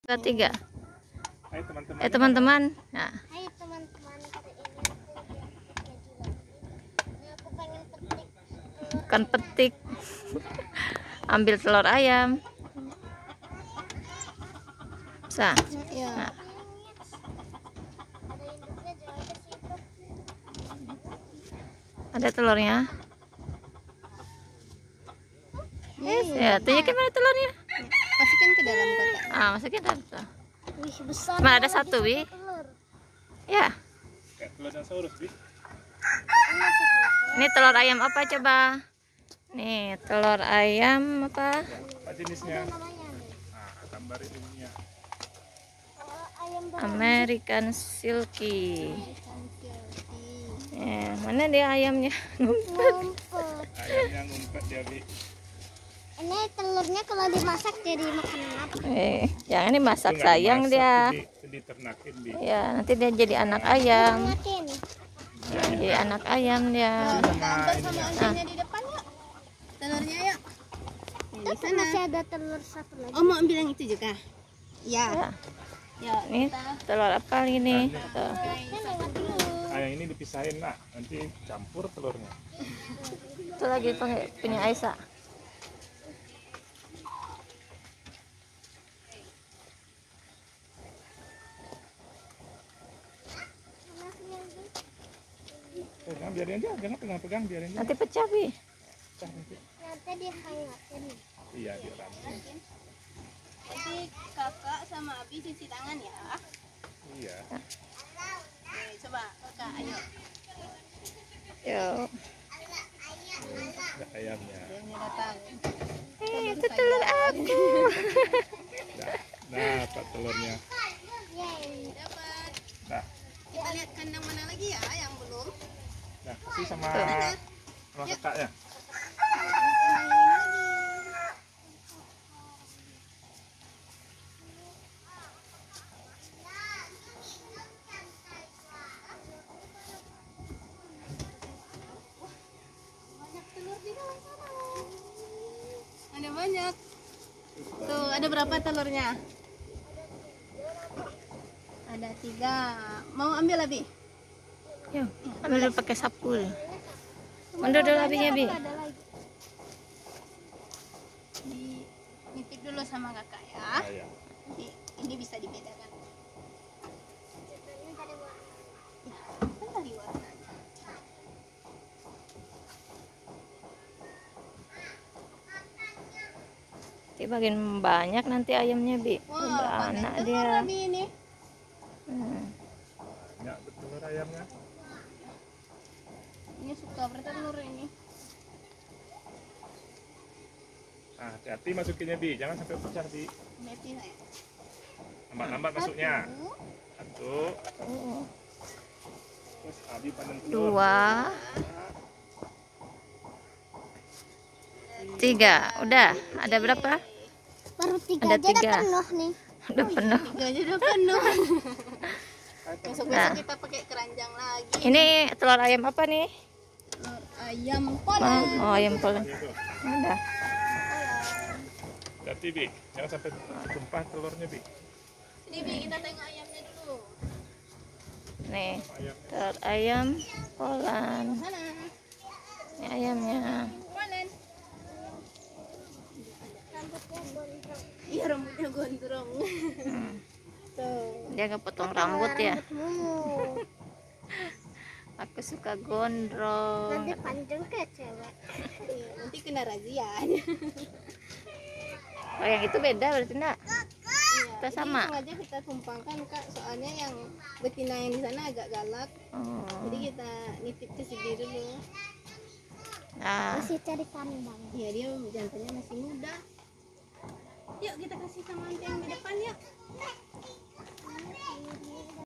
Dua, tiga. Hai teman-teman. Teman-teman. Nah, Hai teman-teman, hari ini aku pengen petik bukan petik. Ambil telur ayam. Bisa. ya. Nah, Ada induknya jangan ke situ. ada telurnya. Ya, tunjukin mana telurnya. Masukin ke dalam kotak. Masukin dalam tuh. Wih, besar. Cuma ada lagi satu, Wi. telur. Ya. Kayak telur dinosaurus, Bi. Ini sih telur. Ini telur ayam apa coba? Nih, telur ayam apa? Apa jenisnya? Namanya nih. Gambar ininya. Ayam American Silky. Mana dia ayamnya? ngumpet. Ayamnya ngumpet ya, Bi. Ini telurnya kalau dimasak jadi makanan apa? Jangan dimasak, Itu nggak sayang dimasak, dia. diternakin, Bi. Ya, nanti dia jadi anak ayam. Makin. Jadi anak ayam dia. Sama Sama ininya. anjingnya di depan yuk. Telurnya yuk. Di Tapi sana. masih ada telur satu lagi. Oh, mau ambil yang itu juga? Ya. Ya, Ya. ini telur apa ini? Tuh. Yang ini dipisahin, Nak. Nanti campur telurnya. Itu lagi pakai punya Aisyah. Jangan biarin aja, jangan pegang-pegang, biarin aja. Nanti pecah, Bi. Pecah nanti. Nanti dihangatin. Iya, diramping. Jadi kakak sama Abi cuci tangan ya. Iya. Oke, coba kakak, ayo. Yuk. Ada ayamnya. Ayamnya datang. Itu telur aku. Nah, Pak telurnya. Yeay. Dapat. Nah, Kita lihat kandang mana lagi ya yang belum. nah, kasih sama kakaknya. Banyak telur di dalam sana. Ada banyak. Tuh, ada berapa telurnya? Ada 3. Mau ambil Abi? Yuk, ambil dulu pakai sapu. Mundur dulu abinya, Bi. Ada lagi. Nitip dulu sama kakak ya. Nah, ya. Ini bisa dibedakan. Ya, kan dari warnanya. Bagian banyak nanti ayamnya, Bi. Wah, Anak banyak telur dia. Abi ini. Ya, telur ayamnya. Ini suka bertelur ini. Nah, hati-hati masukinnya, Bi. Jangan sampai pecah, Bi. Hati saya. Lambat-lambat masuknya. 1. Terus Abi panen telur. 2, 3. Udah, ada berapa? Baru 3 Ada aja udah 3. penuh nih. Udah penuh. 3 aja udah penuh. Besok-besok Nah. kita pakai keranjang lagi. Ini telur ayam apa nih? Telur ayam Poland. Oh, ayam Poland. Itu. Ada. Hati, Bi. Jangan sampai tumpah telurnya, Bi. Sini Bi, kita tengok ayamnya dulu. Nih, Ayam. telur ayam Poland. Sana. Ini ayamnya. Poland. Rambutnya gondrong. Iya, rambutnya gondrong. Tuh. Dia nggak potong rambut ya. Rambutmu. Aku suka gondrong. Nanti panjang kayak cewek. Iya, nanti kena razia. Oh, yang itu beda berarti enggak? Kita Ini sama. sengaja kita tumpangkan Kak, soalnya yang betina yang di sana agak galak. Oh. Jadi kita nitip ke sini dulu. Nah, Masih cari kandang. Ya dia jantannya masih muda. Yuk kita kasih sama yang di depan yuk.